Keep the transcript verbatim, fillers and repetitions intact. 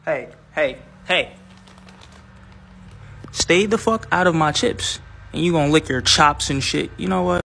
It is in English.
Hey, hey, hey. Stay the fuck out of my chips. And you gonna lick your chops and shit. You know what?